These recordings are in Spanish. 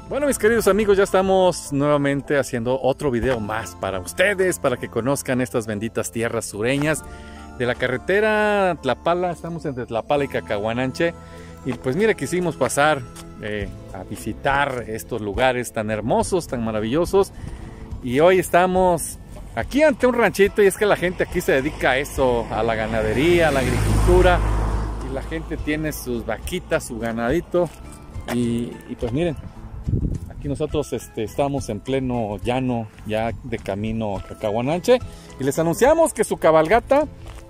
Bueno, mis queridos amigos, ya estamos nuevamente haciendo otro video más para ustedes, para que conozcan estas benditas tierras sureñas de la carretera Tlapala. Estamos entre Tlapala y Cacahuananche. Y pues mire, quisimos pasar a visitar estos lugares tan hermosos, tan maravillosos. Y hoy estamos aquí ante un ranchito, y es que la gente aquí se dedica a eso, a la ganadería, a la agricultura. Y la gente tiene sus vaquitas, su ganadito. Y pues miren, aquí nosotros estamos en pleno llano, ya de camino a Cacahuananche, y les anunciamos que su cabalgata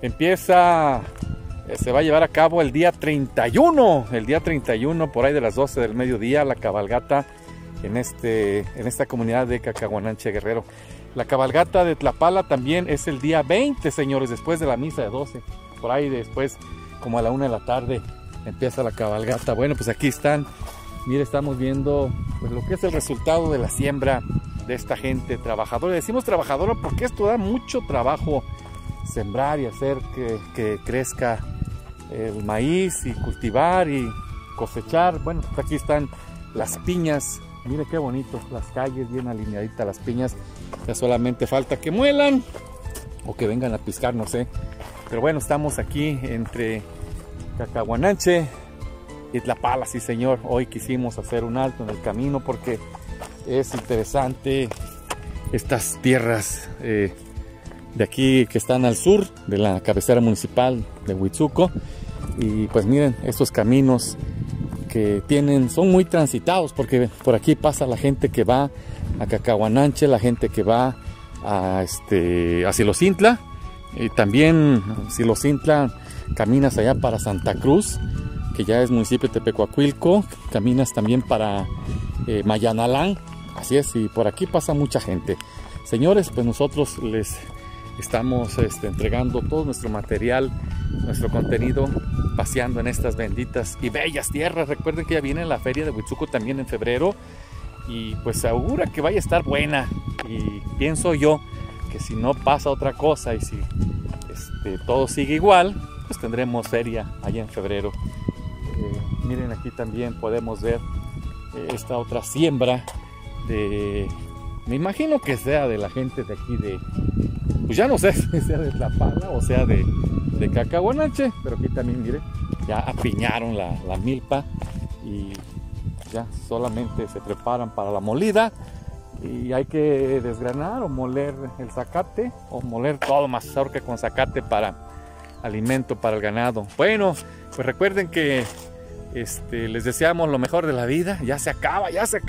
empieza, se va a llevar a cabo el día 31, por ahí de las 12 del mediodía, la cabalgata en esta comunidad de Cacahuananche, Guerrero. La cabalgata de Tlapala también es el día 20, señores, después de la misa de 12, por ahí después, como a la 1 de la tarde, empieza la cabalgata. Bueno, pues aquí están. Mire, estamos viendo pues lo que es el resultado de la siembra de esta gente trabajadora. Decimos trabajadora porque esto da mucho trabajo, sembrar y hacer que crezca el maíz y cultivar y cosechar. Bueno, pues aquí están las piñas. Mire qué bonito, las calles bien alineaditas, las piñas. Ya solamente falta que muelan o que vengan a piscar, no sé. Pero bueno, estamos aquí entre Cacahuananche y Tlapala, sí señor. Hoy quisimos hacer un alto en el camino porque es interesante estas tierras de aquí que están al sur de la cabecera municipal de Huitzuco. Y pues miren, estos caminos que tienen son muy transitados porque por aquí pasa la gente que va a Cacahuananche, la gente que va a Xilocintla, y también Xilocintla caminas allá para Santa Cruz, que ya es municipio de Tepecuacuilco, caminas también para Mayanalán, así es, y por aquí pasa mucha gente. Señores, pues nosotros les estamos entregando todo nuestro material, nuestro contenido, paseando en estas benditas y bellas tierras. Recuerden que ya viene la feria de Huitzuco también en febrero, y pues se augura que vaya a estar buena, y pienso yo que si no pasa otra cosa y si todo sigue igual, pues tendremos feria allá en febrero. Miren, aquí también podemos ver esta otra siembra me imagino que sea de la gente de aquí pues ya no sé si sea de Tlapala o sea de Cacahuananche, pero aquí también, miren, ya apiñaron la milpa y ya solamente se preparan para la molida, y hay que desgranar o moler el zacate, o moler todo mazorca con zacate para alimento para el ganado. Bueno, pues recuerden que les deseamos lo mejor de la vida. Ya se acaba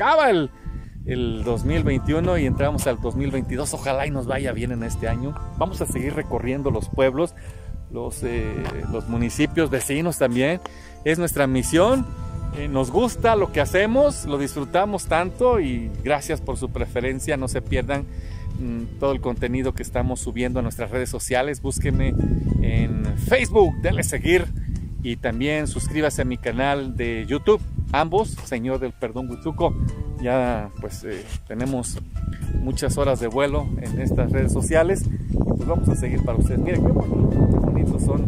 el 2021 y entramos al 2022. Ojalá y nos vaya bien en este año. Vamos a seguir recorriendo los pueblos, los municipios vecinos también. Es nuestra misión. Nos gusta lo que hacemos, lo disfrutamos tanto, y gracias por su preferencia. No se pierdan todo el contenido que estamos subiendo a nuestras redes sociales. Búsquenme en Facebook, denle seguir, y también suscríbase a mi canal de YouTube, ambos, Señor del Perdón Huitzuco. Ya pues tenemos muchas horas de vuelo en estas redes sociales, y pues vamos a seguir para ustedes. Miren qué bonitos son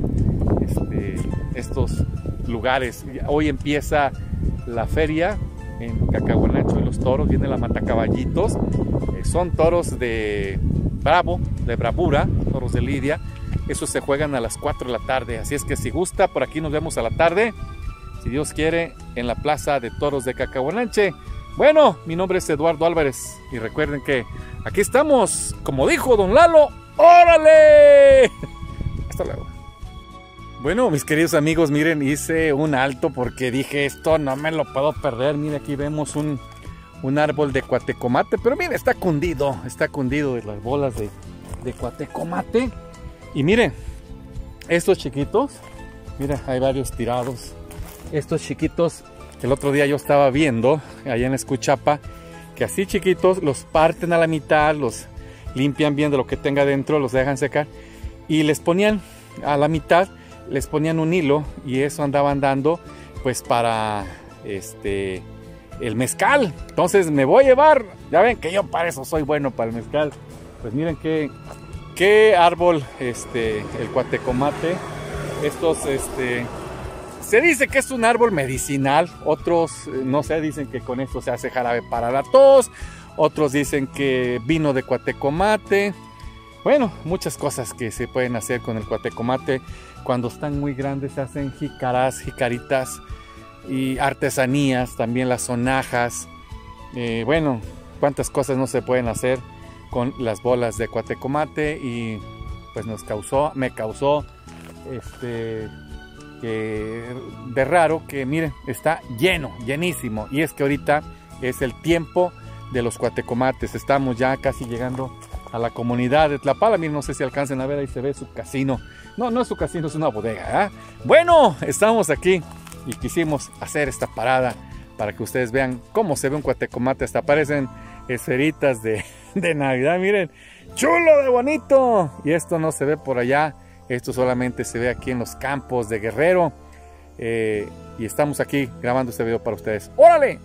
estos lugares. Hoy empieza la feria en Cacahuananche y los toros. Viene la Matacaballitos, son toros de bravura, toros de lidia. Esos se juegan a las 4 de la tarde, así es que si gusta, por aquí nos vemos a la tarde, si Dios quiere, en la Plaza de Toros de Cacahuananche. Bueno, mi nombre es Eduardo Álvarez, y recuerden que aquí estamos, como dijo don Lalo. ¡Órale! Hasta luego. Bueno, mis queridos amigos, miren, hice un alto porque dije, esto no me lo puedo perder. Miren, aquí vemos un árbol de cuatecomate, pero miren, está cundido de las bolas de cuatecomate. Y miren, estos chiquitos, miren, hay varios tirados. Estos chiquitos, el otro día yo estaba viendo allá en Escuchapa, que así chiquitos los parten a la mitad, los limpian bien de lo que tenga dentro, los dejan secar, y les ponían a la mitad, les ponían un hilo, y eso andaban dando pues para el mezcal. Entonces me voy a llevar, ya ven que yo para eso soy bueno, para el mezcal. Pues miren qué árbol, el cuatecomate. Estos Se dice que es un árbol medicinal, otros no sé, dicen que con esto se hace jarabe para la tos, otros dicen que vino de cuatecomate. Bueno, muchas cosas que se pueden hacer con el cuatecomate. Cuando están muy grandes se hacen jícaras, jicaritas y artesanías, también las sonajas. Bueno, cuántas cosas no se pueden hacer con las bolas de cuatecomate, y pues me causó de raro que miren, está llenísimo, y es que ahorita es el tiempo de los cuatecomates. Estamos ya casi llegando a la comunidad de Tlapala. Miren, no sé si alcancen a ver, ahí se ve su casino. No es su casino, es una bodega, ¿eh? Bueno, estamos aquí y quisimos hacer esta parada para que ustedes vean cómo se ve un cuatecomate. Hasta parecen esferitas de Navidad, miren, chulo de bonito. Y esto no se ve por allá, esto solamente se ve aquí en los campos de Guerrero. Y estamos aquí grabando este video para ustedes. ¡Órale!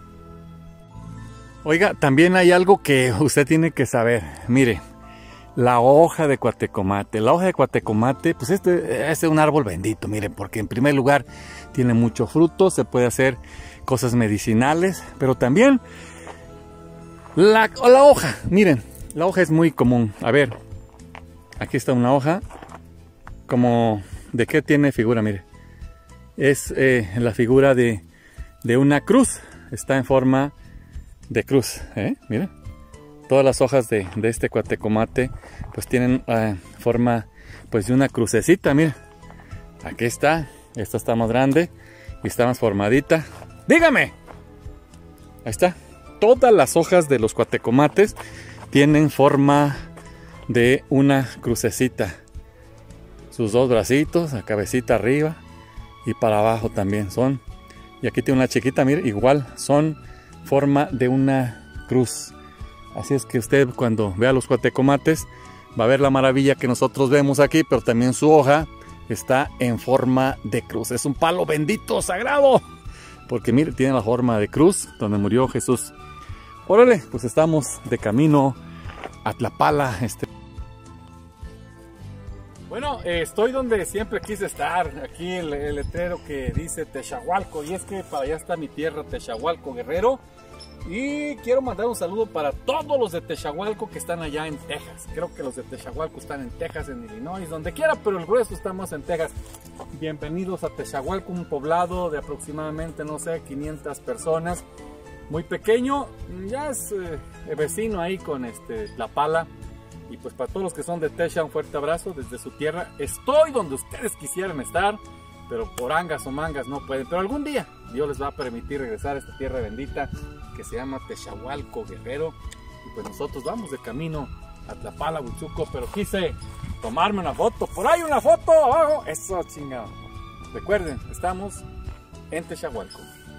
Oiga, también hay algo que usted tiene que saber. Mire, la hoja de cuatecomate. La hoja de cuatecomate, pues este es un árbol bendito, miren, porque en primer lugar tiene mucho fruto, se puede hacer cosas medicinales, pero también la hoja, miren, la hoja es muy común. A ver, aquí está una hoja, como, ¿de qué tiene figura? Mire, es la figura de una cruz, está en forma de cruz, miren. Todas las hojas de este cuatecomate pues tienen forma pues de una crucecita, miren. Aquí está, esta está más grande y está más formadita. ¡Dígame! Ahí está. Todas las hojas de los cuatecomates tienen forma de una crucecita. Sus dos bracitos, la cabecita arriba y para abajo también son. Y aquí tiene una chiquita, mire, igual son forma de una cruz. Así es que usted cuando vea los cuatecomates va a ver la maravilla que nosotros vemos aquí, pero también su hoja está en forma de cruz. Es un palo bendito, sagrado, porque mire, tiene la forma de cruz donde murió Jesús. Órale, pues estamos de camino a Tlapala. Bueno, estoy donde siempre quise estar, aquí el letrero que dice Texahualco, y es que para allá está mi tierra, Texahualco, Guerrero. Y quiero mandar un saludo para todos los de Texahualco que están allá en Texas. Creo que los de Texahualco están en Texas, en Illinois, donde quiera, pero el grueso está más en Texas. Bienvenidos a Texahualco, un poblado de aproximadamente, no sé, 500 personas. Muy pequeño, ya es vecino ahí con Tlapala. Y pues para todos los que son de Texa, un fuerte abrazo desde su tierra. Estoy donde ustedes quisieran estar, pero por angas o mangas no pueden. Pero algún día Dios les va a permitir regresar a esta tierra bendita que se llama Texahualco, Guerrero. Y pues nosotros vamos de camino a Tlapala, Huichuco, pero quise tomarme una foto. Por ahí una foto abajo. Eso, chingado. Recuerden, estamos en Texahualco.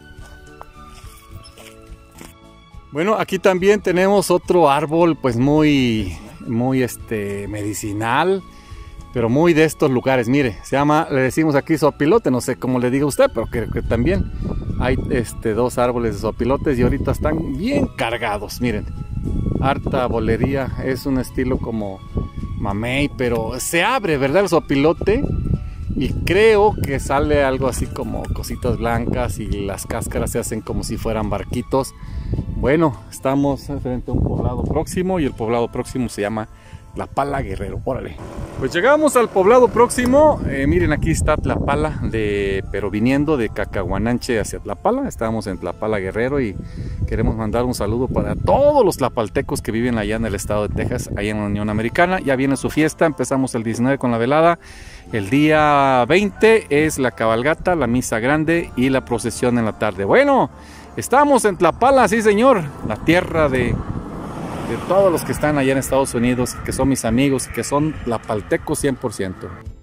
Bueno, aquí también tenemos otro árbol pues muy medicinal, pero muy de estos lugares. Mire, se llama, le decimos aquí sopilote, no sé cómo le diga usted, pero creo que también hay dos árboles de sopilotes y ahorita están bien cargados. Miren, harta bolería, es un estilo como mamey, pero se abre, ¿verdad? El sopilote, y creo que sale algo así como cositas blancas y las cáscaras se hacen como si fueran barquitos. Bueno, estamos frente a un poblado próximo y el poblado próximo se llama Tlapala, Guerrero. Órale. Pues llegamos al poblado próximo. Miren, aquí está Tlapala, pero viniendo de Cacahuananche hacia Tlapala. Estamos en Tlapala, Guerrero, y queremos mandar un saludo para todos los tlapaltecos que viven allá en el estado de Texas, allá en la Unión Americana. Ya viene su fiesta, empezamos el 19 con la velada. El día 20 es la cabalgata, la misa grande y la procesión en la tarde. Bueno, estamos en Tlapala, sí señor, la tierra de todos los que están allá en Estados Unidos, que son mis amigos, que son tlapaltecos 100%.